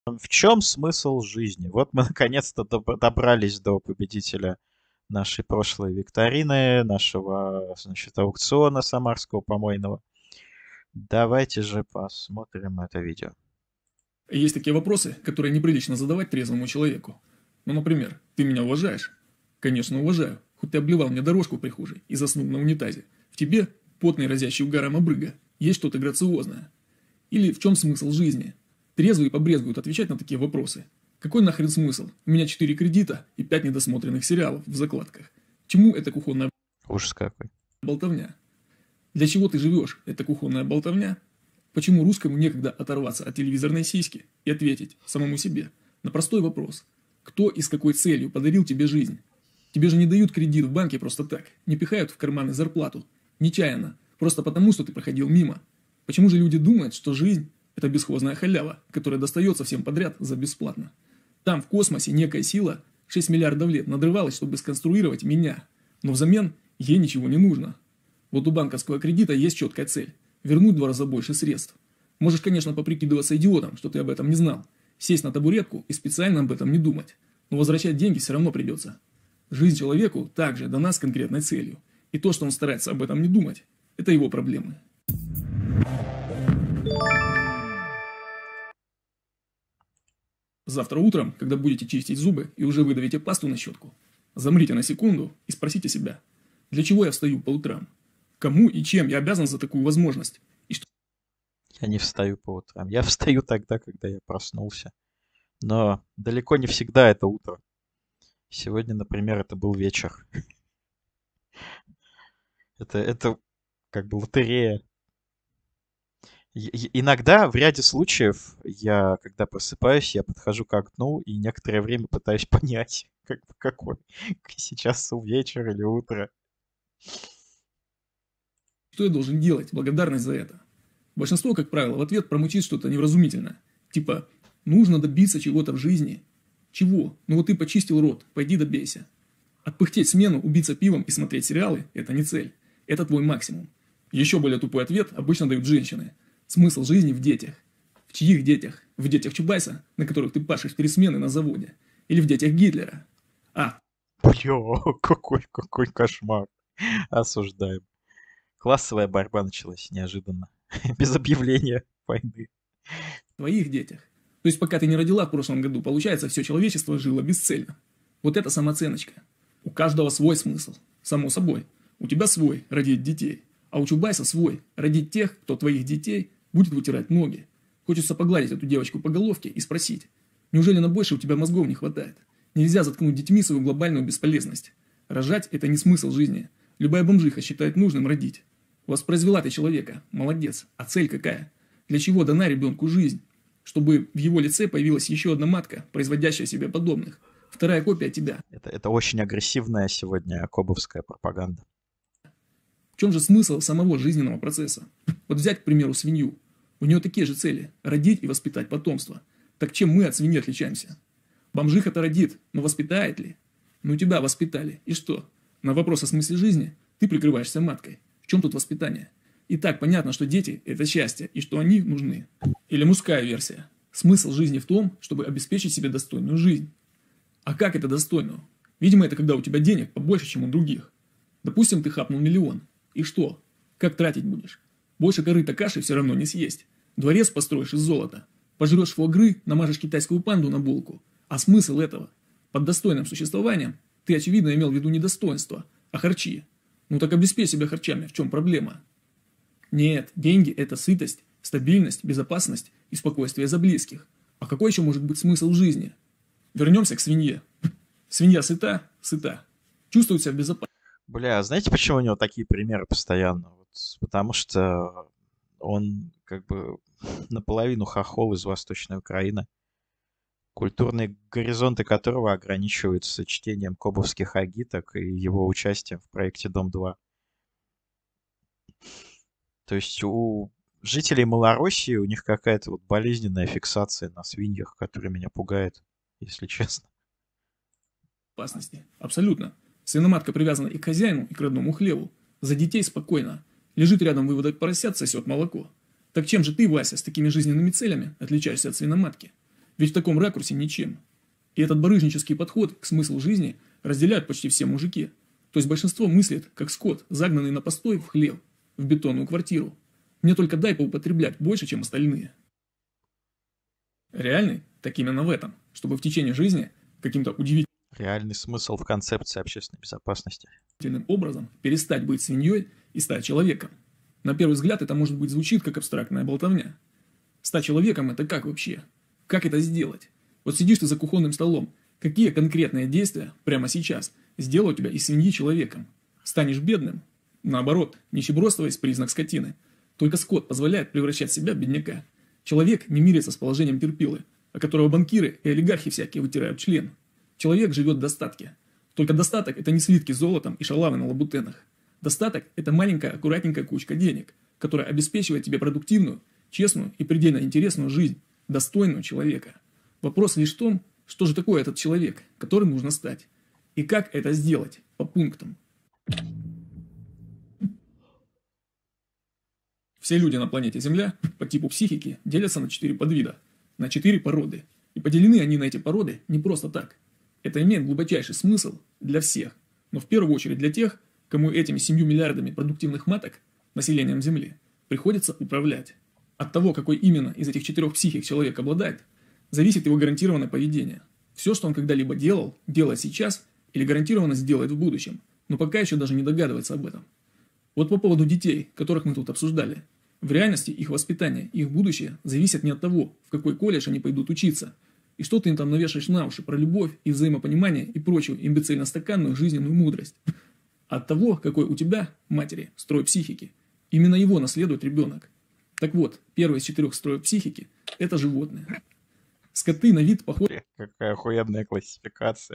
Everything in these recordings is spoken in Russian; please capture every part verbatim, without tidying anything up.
В чем смысл жизни? Вот мы наконец-то доб- добрались до победителя нашей прошлой викторины, нашего, значит, аукциона самарского помойного. Давайте же посмотрим это видео. Есть такие вопросы, которые неприлично задавать трезвому человеку. Ну, например, ты меня уважаешь? Конечно, уважаю. Хоть ты обливал мне дорожку в прихожей и заснул на унитазе. В тебе, потный разящий угаром обрыга, есть что-то грациозное. Или в чем смысл жизни? Трезвые побрезгуют отвечать на такие вопросы. Какой нахрен смысл? У меня четыре кредита и пять недосмотренных сериалов в закладках. Чему эта кухонная Ужас какой. болтовня? Для чего ты живешь, эта кухонная болтовня? Почему русскому некогда оторваться от телевизорной сиськи и ответить самому себе на простой вопрос: кто и с какой целью подарил тебе жизнь? Тебе же не дают кредит в банке просто так, не пихают в карманы зарплату, нечаянно, просто потому, что ты проходил мимо. Почему же люди думают, что жизнь – это бесхозная халява, которая достается всем подряд за бесплатно? Там, в космосе, некая сила шесть миллиардов лет надрывалась, чтобы сконструировать меня, но взамен ей ничего не нужно. Вот у банковского кредита есть четкая цель – вернуть в два раза больше средств. Можешь, конечно, поприкидываться идиотом, что ты об этом не знал, сесть на табуретку и специально об этом не думать, но возвращать деньги все равно придется. Жизнь человеку также дана с конкретной целью, и то, что он старается об этом не думать, это его проблемы. Завтра утром, когда будете чистить зубы и уже выдавите пасту на щетку, замрите на секунду и спросите себя: для чего я встаю по утрам? Кому и чем я обязан за такую возможность? И что Я не встаю по утрам. Я встаю тогда, когда я проснулся. Но далеко не всегда это утро. Сегодня, например, это был вечер. Это, это как бы лотерея. И- и- Иногда, в ряде случаев, я, когда просыпаюсь, я подхожу к окну и некоторое время пытаюсь понять, как, бы какой сейчас вечер или утро. я должен делать в благодарность за это? Большинство, как правило, в ответ промычит что-то невразумительное. Типа: нужно добиться чего-то в жизни. Чего? Ну вот ты почистил рот, пойди добейся. Отпыхтеть смену, убиться пивом и смотреть сериалы – это не цель. Это твой максимум. Еще более тупой ответ обычно дают женщины. Смысл жизни в детях. В чьих детях? В детях Чубайса, на которых ты пашешь три смены на заводе? Или в детях Гитлера? А, Бля, какой, какой кошмар. Осуждаем. Классовая борьба началась неожиданно. Без объявления войны. в твоих детях. То есть пока ты не родила в прошлом году, получается, все человечество жило бесцельно. Вот это самооценочка. У каждого свой смысл. Само собой. У тебя свой – родить детей. А у Чубайса свой – родить тех, кто твоих детей будет вытирать ноги. Хочется погладить эту девочку по головке и спросить: неужели на больше у тебя мозгов не хватает? Нельзя заткнуть детьми свою глобальную бесполезность. Рожать – это не смысл жизни. Любая бомжиха считает нужным родить. Воспроизвела ты человека. Молодец. А цель какая? Для чего дана ребенку жизнь? Чтобы в его лице появилась еще одна матка, производящая себе подобных. Вторая копия тебя. Это, это очень агрессивная сегодня кобовская пропаганда. В чем же смысл самого жизненного процесса? Вот взять, к примеру, свинью. У нее такие же цели – родить и воспитать потомство. Так чем мы от свиньи отличаемся? Бомжиха-то родит, но воспитает ли? Ну тебя воспитали. И что? На вопрос о смысле жизни ты прикрываешься маткой. В чем тут воспитание? И так понятно, что дети – это счастье, и что они нужны. Или мужская версия. Смысл жизни в том, чтобы обеспечить себе достойную жизнь. А как это достойную? Видимо, это когда у тебя денег побольше, чем у других. Допустим, ты хапнул миллион. И что? Как тратить будешь? Больше корыта каши все равно не съесть. Дворец построишь из золота. Пожрешь фуагры, намажешь китайскую панду на булку. А смысл этого? Под достойным существованием ты, очевидно, имел в виду не достоинство, а харчи. Ну так обеспечь себя харчами, в чем проблема? Нет, деньги – это сытость, стабильность, безопасность и спокойствие за близких. А какой еще может быть смысл в жизни? Вернемся к свинье. Свинья сыта? Сыта. Чувствует себя в безопасности. Бля, а знаете, почему у него такие примеры постоянно? Вот, потому что он как бы наполовину хохол из Восточной Украины, культурные горизонты которого ограничиваются чтением кобовских агиток и его участием в проекте Дом-два. То есть у жителей Малороссии у них какая-то вот болезненная фиксация на свиньях, которая меня пугает, если честно. Абсолютно. Свиноматка привязана и к хозяину, и к родному хлеву. За детей спокойно. Лежит рядом выводок поросят, сосет молоко. Так чем же ты, Вася, с такими жизненными целями отличаешься от свиноматки? Ведь в таком ракурсе ничем. И этот барыжнический подход к смыслу жизни разделяют почти все мужики. То есть большинство мыслит, как скот, загнанный на постой в хлев, в бетонную квартиру. Мне только дай поупотреблять больше, чем остальные. Реальный так именно в этом, чтобы в течение жизни каким-то удивительным Реальный смысл в концепции общественной безопасности. образом перестать быть свиньей и стать человеком. На первый взгляд это, может быть, звучит как абстрактная болтовня. Стать человеком — это как вообще? Как это сделать? Вот сидишь ты за кухонным столом. Какие конкретные действия прямо сейчас сделают тебя из свиньи человеком? Станешь бедным? Наоборот, нищебродство есть признак скотины. Только скот позволяет превращать себя в бедняка. Человек не мирится с положением терпилы, о которого банкиры и олигархи всякие вытирают член. Человек живет в достатке. Только достаток — это не слитки золотом и шалавы на лабутенах. Достаток — это маленькая аккуратненькая кучка денег, которая обеспечивает тебе продуктивную, честную и предельно интересную жизнь, достойную человека. Вопрос лишь в том, что же такое этот человек, которым нужно стать, и как это сделать по пунктам. Все люди на планете Земля по типу психики делятся на четыре подвида, на четыре породы. И поделены они на эти породы не просто так. Это имеет глубочайший смысл для всех, но в первую очередь для тех, кому этими семью миллиардами продуктивных маток, населением Земли, приходится управлять. От того, какой именно из этих четырех психик человек обладает, зависит его гарантированное поведение. Все, что он когда-либо делал, делает сейчас или гарантированно сделает в будущем, но пока еще даже не догадывается об этом. Вот по поводу детей, которых мы тут обсуждали. В реальности их воспитание и их будущее зависят не от того, в какой колледж они пойдут учиться, и что ты им там навешаешь на уши про любовь и взаимопонимание и прочую имбецильно-стаканную жизненную мудрость. А от того, какой у тебя, матери, строй психики. Именно его наследует ребенок. Так вот, первый из четырех строев психики – это животные. Скоты на вид похожи Какая охуенная классификация.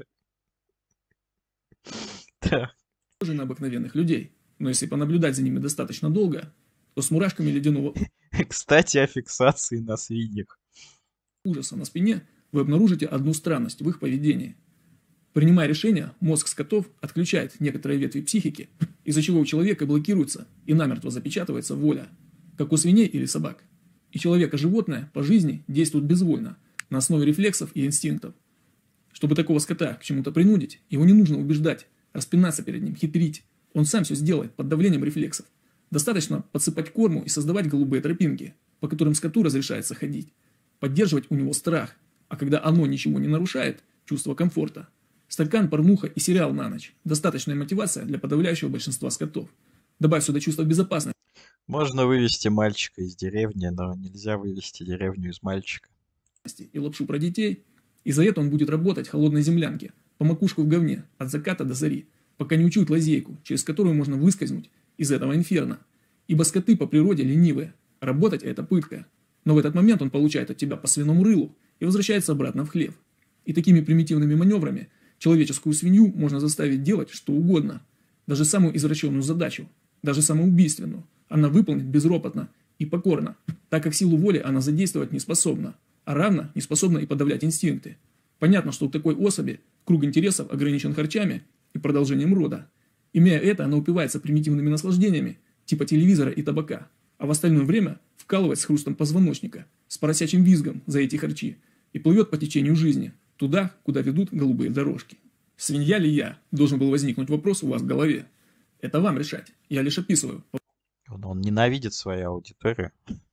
Да. на обыкновенных людей, но если понаблюдать за ними достаточно долго, то с мурашками ледяного Кстати, о фиксации на свиньях. ужаса на спине вы обнаружите одну странность в их поведении. Принимая решение, мозг скотов отключает некоторые ветви психики, из-за чего у человека блокируется и намертво запечатывается воля, как у свиней или собак. И человек и животное по жизни действуют безвольно, на основе рефлексов и инстинктов. Чтобы такого скота к чему-то принудить, его не нужно убеждать, распинаться перед ним, хитрить. Он сам все сделает под давлением рефлексов. Достаточно подсыпать корму и создавать голубые тропинки, по которым скоту разрешается ходить. Поддерживать у него страх, а когда оно ничего не нарушает, чувство комфорта. Стакан, порнуха и сериал на ночь. Достаточная мотивация для подавляющего большинства скотов. Добавь сюда чувство безопасности Можно вывести мальчика из деревни, но нельзя вывести деревню из мальчика. и лапшу про детей, и за это он будет работать в холодной землянке, по макушку в говне, от заката до зари, пока не учует лазейку, через которую можно выскользнуть из этого инферно. Ибо скоты по природе ленивые, работать это пытка. Но в этот момент он получает от тебя по свиному рылу и возвращается обратно в хлев. И такими примитивными маневрами человеческую свинью можно заставить делать что угодно. Даже самую извращенную задачу, даже самоубийственную, она выполнит безропотно и покорно, так как силу воли она задействовать не способна, а равно не способна и подавлять инстинкты. Понятно, что у такой особи круг интересов ограничен харчами и продолжением рода. Имея это, она упивается примитивными наслаждениями, типа телевизора и табака, а в остальное время вкалывает с хрустом позвоночника, с поросячьим визгом за эти харчи и плывет по течению жизни, туда, куда ведут голубые дорожки. Свинья ли я? Должен был возникнуть вопрос у вас в голове. Это вам решать, я лишь описываю. Он, он ненавидит свою аудиторию.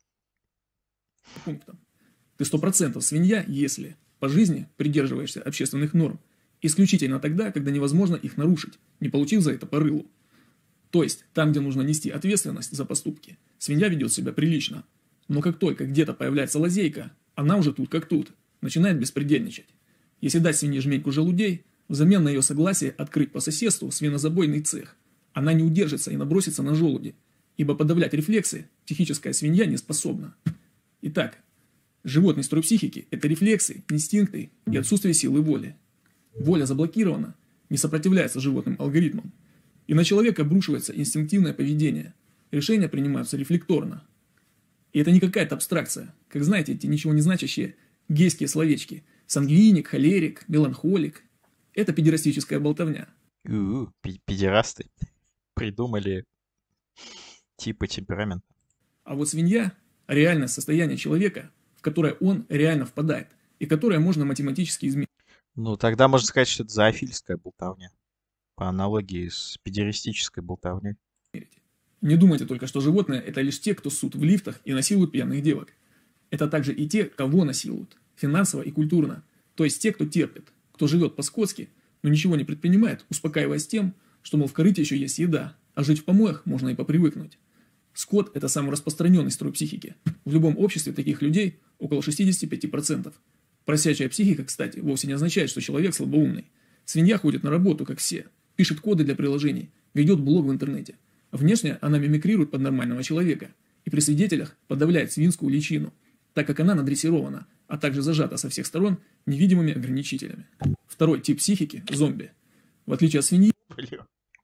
Пунктом. Ты сто процентов свинья, если по жизни придерживаешься общественных норм, исключительно тогда, когда невозможно их нарушить, не получив за это по рылу. То есть, там, где нужно нести ответственность за поступки, свинья ведет себя прилично. Но как только где-то появляется лазейка, она уже тут как тут, начинает беспредельничать. Если дать свинье жменьку желудей, взамен на ее согласие открыть по соседству свинозабойный цех, она не удержится и набросится на желуди, ибо подавлять рефлексы психическая свинья не способна. Итак, животный строй психики – это рефлексы, инстинкты и отсутствие силы воли. Воля заблокирована, не сопротивляется животным алгоритмам. И на человека обрушивается инстинктивное поведение. Решения принимаются рефлекторно. И это не какая-то абстракция. Как знаете, эти ничего не значащие гейские словечки. Сангвиник, холерик, меланхолик. Это педерастическая болтовня. У-у, пи- педерасты придумали типы темперамента. А вот свинья – реальное состояние человека, в которое он реально впадает. и которое можно математически измерить. Ну, тогда можно сказать, что это зоофильская болтовня. По аналогии с педеристической болтовней. Не думайте только, что животные – это лишь те, кто ссут в лифтах и насилуют пьяных девок. Это также и те, кого насилуют, финансово и культурно. То есть те, кто терпит, кто живет по-скотски, но ничего не предпринимает, успокаиваясь тем, что, мол, в корыте еще есть еда, а жить в помоях можно и попривыкнуть. Скот – это самый распространенный строй психики. В любом обществе таких людей около шестьдесят пять процентов. Просячая психика, кстати, вовсе не означает, что человек слабоумный. Свинья ходит на работу, как все, пишет коды для приложений, ведет блог в интернете. Внешне она мимикрирует под нормального человека и при свидетелях подавляет свинскую личину, так как она надрессирована, а также зажата со всех сторон невидимыми ограничителями. Второй тип психики – зомби. В отличие от свиньи, Блин.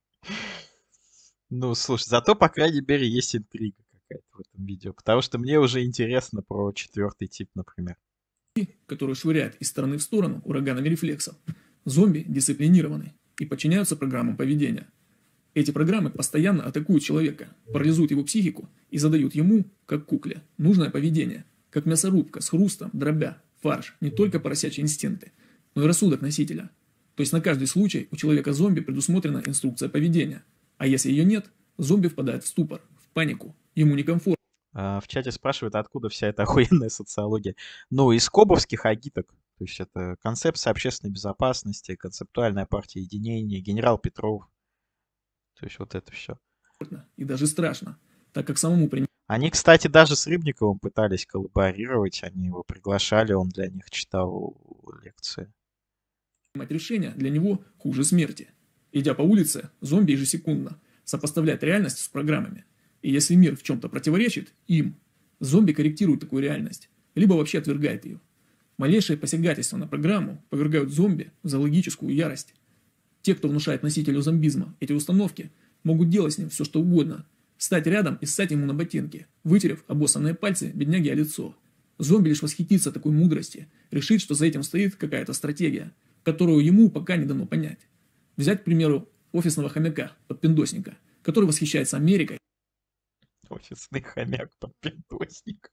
Ну, слушай, зато, по крайней мере, есть интрига какая-то в этом видео. Потому что мне уже интересно про четвертый тип, например. который швыряет из стороны в сторону ураганами рефлексов, зомби дисциплинированы и подчиняются программам поведения. Эти программы постоянно атакуют человека, парализуют его психику и задают ему, как кукле, нужное поведение, как мясорубка с хрустом, дробя, фарш, не только поросячьи инстинкты, но и рассудок носителя. То есть на каждый случай у человека-зомби предусмотрена инструкция поведения, а если ее нет, зомби впадает в ступор, в панику, ему некомфортно. А, в чате спрашивают, откуда вся эта охуенная социология. Ну, из кобовских агиток. То есть это концепция общественной безопасности, концептуальная партия единения, генерал Петров. То есть вот это все. И даже страшно, так как самому принимать Они, кстати, даже с Рыбниковым пытались коллаборировать. Они его приглашали, он для них читал лекции. решения для него хуже смерти. Идя по улице, зомби ежесекундно сопоставляет реальность с программами. И если мир в чем-то противоречит им, зомби корректирует такую реальность, либо вообще отвергает ее. Малейшее посягательство на программу повергают зомби в зоологическую ярость. Те, кто внушает носителю зомбизма эти установки, могут делать с ним все что угодно. Стать рядом и ссать ему на ботинки, вытерев обоссанные пальцы бедняги о лицо. Зомби лишь восхитится такой мудрости, решит, что за этим стоит какая-то стратегия, которую ему пока не дано понять. Взять, к примеру, офисного хомяка, подпиндосника, который восхищается Америкой. Офисный хомяк, подпиндосник.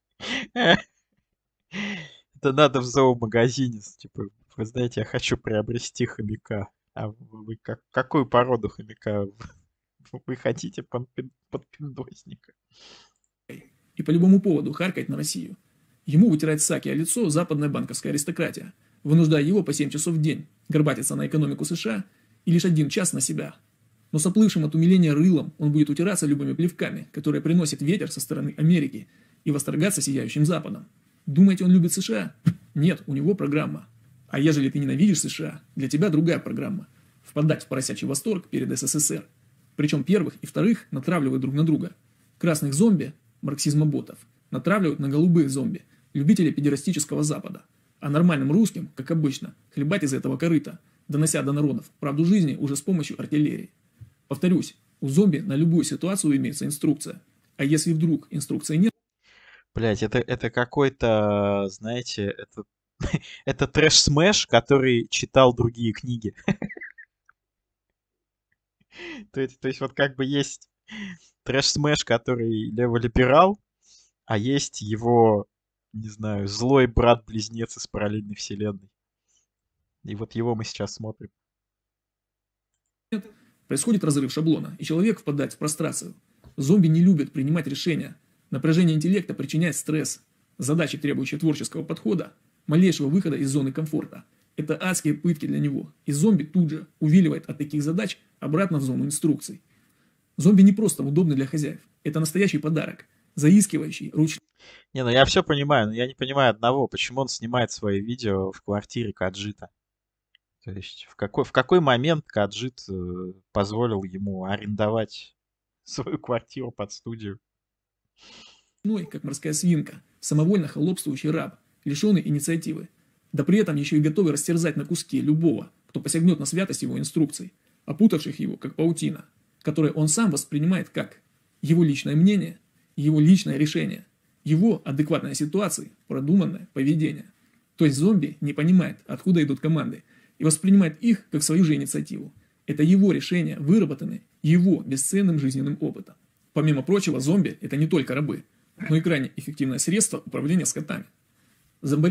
Это надо в зоомагазине. Типа, вы знаете, я хочу приобрести хомяка. А вы как, какую породу хомяка вы хотите подпиндосника? И по любому поводу харкать на Россию. Ему вытирает саки о лицо западная банковская аристократия, вынуждая его по семь часов в день горбатиться на экономику США и лишь один час на себя. Но с оплывшим от умиления рылом он будет утираться любыми плевками, которые приносит ветер со стороны Америки, и восторгаться сияющим Западом. Думаете, он любит США? Нет, у него программа. А ежели ты ненавидишь США, для тебя другая программа. Впадать в поросячий восторг перед СССР. Причем первых и вторых натравливают друг на друга. Красных зомби, марксизма-ботов, натравливают на голубых зомби, любителей педерастического Запада. А нормальным русским, как обычно, хлебать из этого корыта, донося до народов правду жизни уже с помощью артиллерии. Повторюсь, у зомби на любую ситуацию имеется инструкция. А если вдруг инструкции нет... Блять, это, это какой-то, знаете, это, это трэш-смэш, который читал другие книги. То есть, то есть вот как бы есть трэш-смэш, который леволиберал, а есть его, не знаю, злой брат-близнец из параллельной вселенной. И вот его мы сейчас смотрим. Происходит разрыв шаблона, и человек впадает в прострацию. Зомби не любят принимать решения. Напряжение интеллекта причиняет стресс. Задачи, требующие творческого подхода, малейшего выхода из зоны комфорта. Это адские пытки для него. И зомби тут же увиливает от таких задач обратно в зону инструкций. Зомби не просто удобны для хозяев. Это настоящий подарок. Заискивающий, ручной. Не, ну я все понимаю, но я не понимаю одного, почему он снимает свои видео в квартире Каджита. То есть в какой, в какой момент Каджит э, позволил ему арендовать свою квартиру под студию? Как морская свинка, самовольно холопствующий раб, лишенный инициативы. Да при этом еще и готовый растерзать на куски любого, кто посягнет на святость его инструкций, опутавших его как паутина, которое он сам воспринимает как его личное мнение, его личное решение, его адекватная ситуация, продуманное поведение. То есть зомби не понимает, откуда идут команды, и воспринимает их как свою же инициативу. Это его решения, выработанные его бесценным жизненным опытом. Помимо прочего, зомби – это не только рабы, но и крайне эффективное средство управления скотами. Зомбари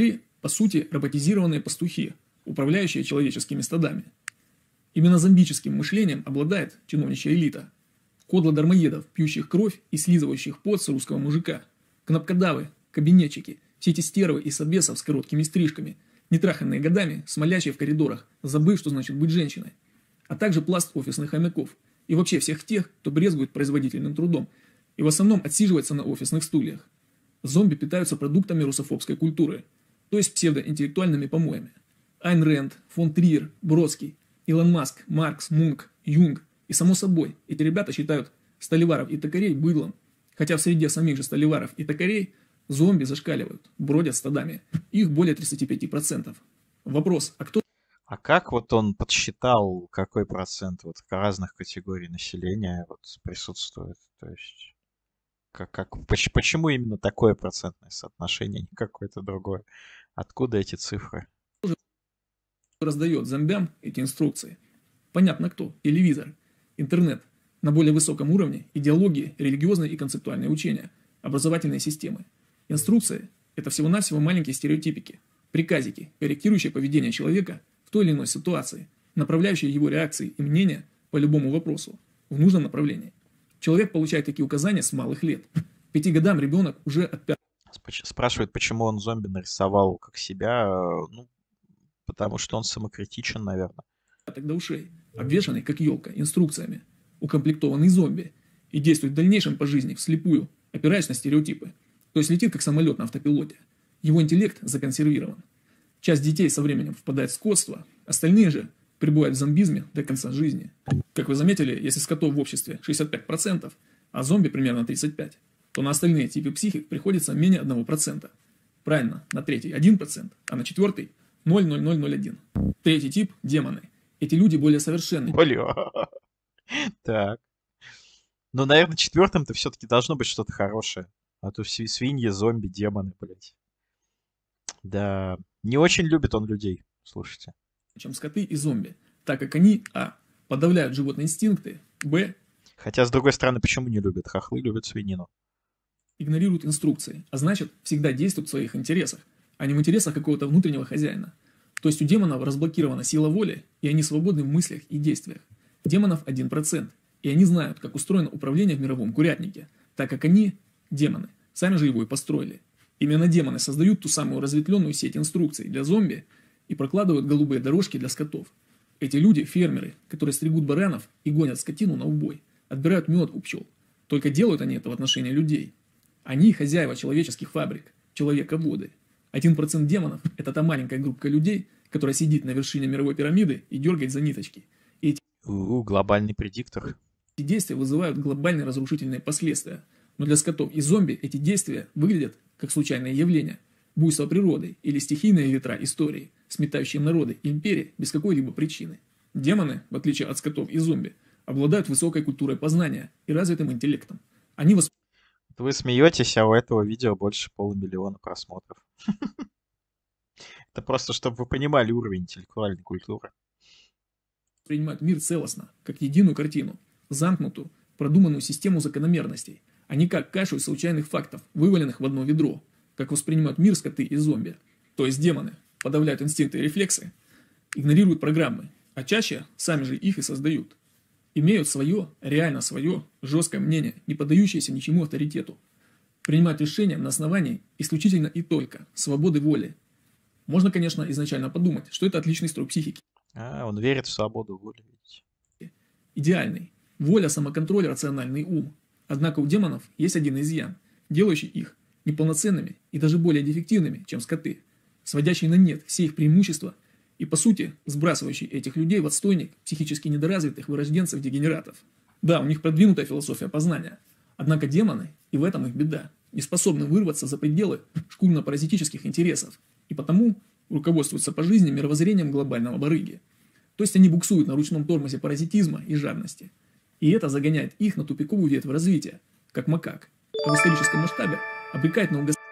По сути, роботизированные пастухи, управляющие человеческими стадами. Именно зомбическим мышлением обладает чиновничья элита. Кодло-дармоедов, пьющих кровь и слизывающих пот с русского мужика. Кнопкодавы, кабинетчики, все эти стервы и собесов с короткими стрижками, нетраханные годами, смолящие в коридорах, забыв, что значит быть женщиной. А также пласт офисных хомяков. И вообще всех тех, кто брезгует производительным трудом и в основном отсиживается на офисных стульях. Зомби питаются продуктами русофобской культуры, то есть псевдоинтеллектуальными помоями. Айн Рэнд, фон Триер, Бродский, Илон Маск, Маркс, Мунк, Юнг. И само собой, эти ребята считают сталеваров и токарей быдлом, хотя в среде самих же сталеваров и токарей зомби зашкаливают, бродят стадами. Их более тридцати пяти процентов. Вопрос, а кто... А как вот он подсчитал, какой процент вот разных категорий населения вот присутствует? То есть, как, как, поч- почему именно такое процентное соотношение, не какое-то другое? Откуда эти цифры? раздает зомбям эти инструкции? Понятно кто. Телевизор, интернет, на более высоком уровне идеологии, религиозные и концептуальные учения, образовательные системы. Инструкции – это всего-навсего маленькие стереотипики, приказики, корректирующие поведение человека в той или иной ситуации, направляющие его реакции и мнения по любому вопросу в нужном направлении. Человек получает такие указания с малых лет. К пяти годам ребенок уже от пятого... Споч- Спрашивает, почему он зомби нарисовал как себя. э, Ну, потому что он самокритичен, наверное. до ушей, обвешанный, как елка, инструкциями, укомплектованный зомби, и действует в дальнейшем по жизни вслепую, опираясь на стереотипы. То есть летит, как самолет на автопилоте. Его интеллект законсервирован. Часть детей со временем впадает в скотство, остальные же пребывают в зомбизме до конца жизни. Как вы заметили, если скотов в обществе шестьдесят пять процентов, а зомби примерно тридцать пять процентов, то на остальные типы психик приходится менее одного процента. Правильно, на третий один процент, а на четвертый ноль целых ноль ноль ноль один. Третий тип – демоны. Эти люди более совершенны. Бля. Так. Ну, наверное, четвертым-то все-таки должно быть что-то хорошее. А то все свиньи, зомби, демоны, блядь. Да. Не очень любит он людей. Слушайте. Чем скоты и зомби, так как они а. подавляют животные инстинкты, б. Хотя, с другой стороны, почему не любят? Хохлы любят свинину. игнорируют инструкции, а значит, всегда действуют в своих интересах, а не в интересах какого-то внутреннего хозяина. То есть у демонов разблокирована сила воли, и они свободны в мыслях и действиях. Демонов один процент, и они знают, как устроено управление в мировом курятнике, так как они, демоны, сами же его и построили. Именно демоны создают ту самую разветвленную сеть инструкций для зомби и прокладывают голубые дорожки для скотов. Эти люди – фермеры, которые стригут баранов и гонят скотину на убой, отбирают мед у пчел. Только делают они это в отношении людей. Они – хозяева человеческих фабрик, человеководы. Один процент демонов – это та маленькая группа людей, которая сидит на вершине мировой пирамиды и дергает за ниточки. И эти У, глобальный предиктор. действия вызывают глобальные разрушительные последствия. Но для скотов и зомби эти действия выглядят как случайные явления, буйство природы или стихийные ветра истории, сметающие народы и империи без какой-либо причины. Демоны, в отличие от скотов и зомби, обладают высокой культурой познания и развитым интеллектом. Они Вы смеетесь, а у этого видео больше полумиллиона просмотров. Это просто, чтобы вы понимали уровень интеллектуальной культуры. воспринимают мир целостно, как единую картину, замкнутую, продуманную систему закономерностей, а не как кашу из случайных фактов, вываленных в одно ведро, как воспринимают мир скоты и зомби. То есть демоны подавляют инстинкты и рефлексы, игнорируют программы, а чаще сами же их и создают. Имеют свое, реально свое, жесткое мнение, не поддающееся ничему авторитету. Принимают решения на основании исключительно и только свободы воли. Можно, конечно, изначально подумать, что это отличный строй психики. А, он верит в свободу воли, видите. Идеальный. Воля, самоконтроль, рациональный ум. Однако у демонов есть один изъян, делающий их неполноценными и даже более дефективными, чем скоты, сводящий на нет все их преимущества и, по сути, сбрасывающий этих людей в отстойник психически недоразвитых вырожденцев-дегенератов. Да, у них продвинутая философия познания, однако демоны, и в этом их беда, не способны вырваться за пределы шкурно-паразитических интересов, и потому руководствуются по жизни мировоззрением глобального барыги. То есть они буксуют на ручном тормозе паразитизма и жадности. И это загоняет их на тупиковую ветвь развития, как макак, а в историческом масштабе обрекает на угасание.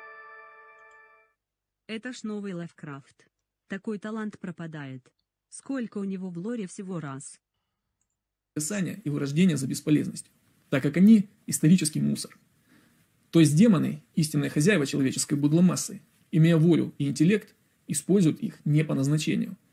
Это ж новый Лавкрафт. Такой талант пропадает. Сколько у него в лоре всего раз. и вырождение за бесполезностью, так как они – исторический мусор. То есть демоны – истинные хозяева человеческой быдломассы, имея волю и интеллект, используют их не по назначению.